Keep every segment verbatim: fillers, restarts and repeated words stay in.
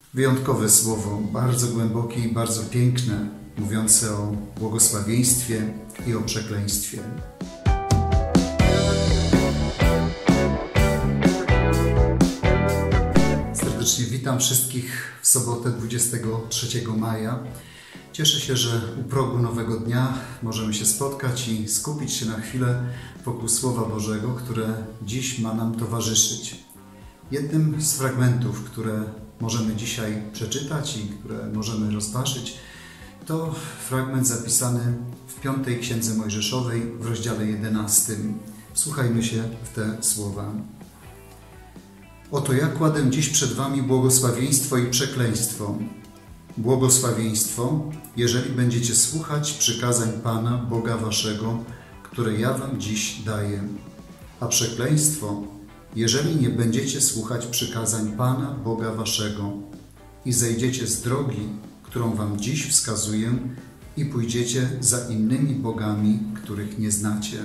Wyjątkowe słowo, bardzo głębokie i bardzo piękne, mówiące o błogosławieństwie i o przekleństwie. Serdecznie witam wszystkich w sobotę dwudziestego trzeciego maja. Cieszę się, że u progu nowego dnia możemy się spotkać i skupić się na chwilę wokół Słowa Bożego, które dziś ma nam towarzyszyć. Jednym z fragmentów, które możemy dzisiaj przeczytać i które możemy rozważyć, to fragment zapisany w piątej Księdze Mojżeszowej w rozdziale jedenastym. Wsłuchajmy się w te słowa. Oto ja kładę dziś przed wami błogosławieństwo i przekleństwo. Błogosławieństwo, jeżeli będziecie słuchać przykazań Pana, Boga waszego, które ja wam dziś daję. A przekleństwo, jeżeli nie będziecie słuchać przykazań Pana, Boga waszego i zejdziecie z drogi, którą wam dziś wskazuję i pójdziecie za innymi bogami, których nie znacie.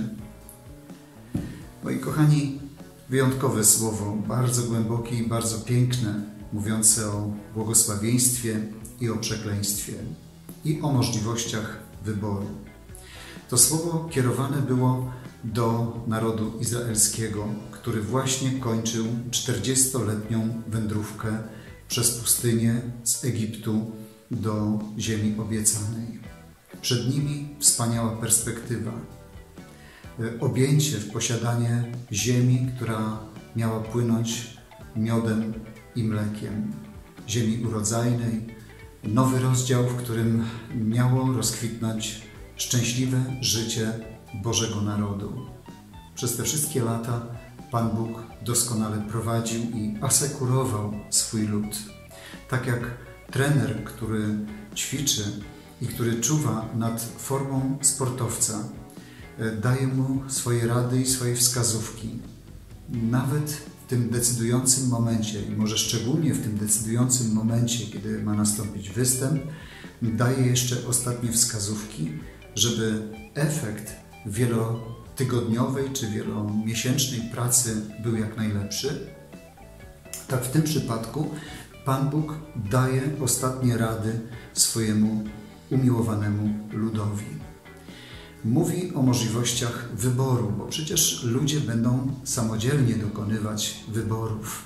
Moi kochani, wyjątkowe słowo, bardzo głębokie i bardzo piękne, mówiące o błogosławieństwie i o przekleństwie i o możliwościach wyboru. To słowo kierowane było do narodu izraelskiego, który właśnie kończył czterdziestoletnią wędrówkę przez pustynię z Egiptu do ziemi obiecanej. Przed nimi wspaniała perspektywa. Objęcie w posiadanie ziemi, która miała płynąć miodem i mlekiem. Ziemi urodzajnej, nowy rozdział, w którym miało rozkwitnąć szczęśliwe życie Bożego narodu. Przez te wszystkie lata Pan Bóg doskonale prowadził i asekurował swój lud. Tak jak trener, który ćwiczy i który czuwa nad formą sportowca, daje mu swoje rady i swoje wskazówki. Nawet w tym decydującym momencie, i może szczególnie w tym decydującym momencie, kiedy ma nastąpić występ, daje jeszcze ostatnie wskazówki, żeby efekt wielotygodniowej czy wielomiesięcznej pracy był jak najlepszy. Tak w tym przypadku Pan Bóg daje ostatnie rady swojemu umiłowanemu ludowi. Mówi o możliwościach wyboru, bo przecież ludzie będą samodzielnie dokonywać wyborów.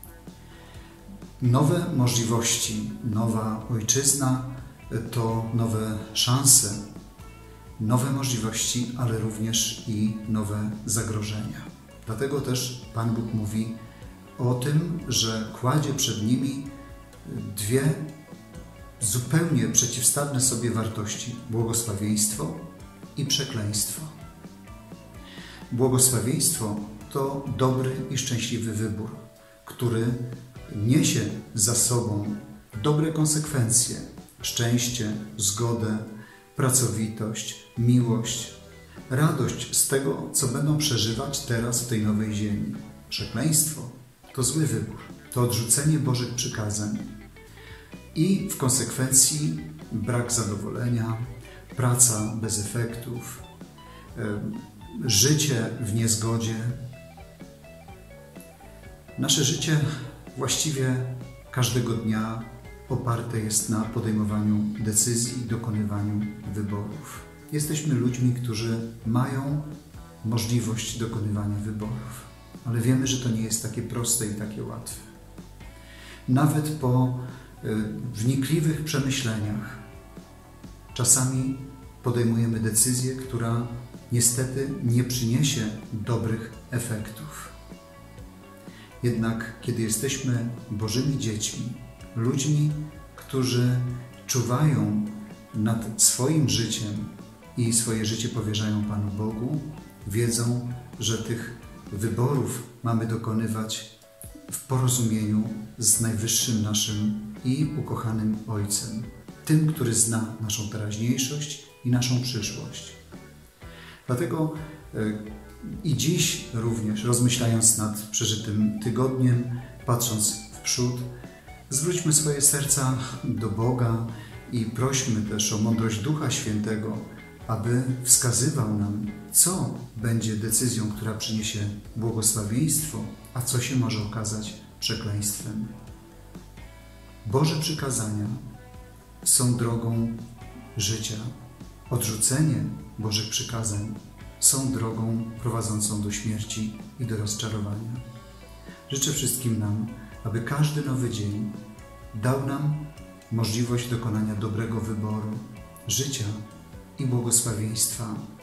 Nowe możliwości, nowa ojczyzna to nowe szanse, nowe możliwości, ale również i nowe zagrożenia. Dlatego też Pan Bóg mówi o tym, że kładzie przed nimi dwie zupełnie przeciwstawne sobie wartości: błogosławieństwo i przekleństwo. Błogosławieństwo to dobry i szczęśliwy wybór, który niesie za sobą dobre konsekwencje, szczęście, zgodę, pracowitość, miłość, radość z tego, co będą przeżywać teraz w tej nowej ziemi. Przekleństwo to zły wybór, to odrzucenie Bożych przykazań i w konsekwencji brak zadowolenia, praca bez efektów, życie w niezgodzie. Nasze życie właściwie każdego dnia oparte jest na podejmowaniu decyzji i dokonywaniu wyborów. Jesteśmy ludźmi, którzy mają możliwość dokonywania wyborów, ale wiemy, że to nie jest takie proste i takie łatwe. Nawet po wnikliwych przemyśleniach czasami podejmujemy decyzję, która niestety nie przyniesie dobrych efektów. Jednak kiedy jesteśmy Bożymi dziećmi, ludźmi, którzy czuwają nad swoim życiem i swoje życie powierzają Panu Bogu, wiedzą, że tych wyborów mamy dokonywać w porozumieniu z Najwyższym naszym i ukochanym Ojcem, tym, który zna naszą teraźniejszość i naszą przyszłość. Dlatego i dziś również, rozmyślając nad przeżytym tygodniem, patrząc w przód, zwróćmy swoje serca do Boga i prośmy też o mądrość Ducha Świętego, aby wskazywał nam, co będzie decyzją, która przyniesie błogosławieństwo, a co się może okazać przekleństwem. Boże przykazania są drogą życia. Odrzucenie Bożych przykazań są drogą prowadzącą do śmierci i do rozczarowania. Życzę wszystkim nam, aby każdy nowy dzień dał nam możliwość dokonania dobrego wyboru, życia i błogosławieństwa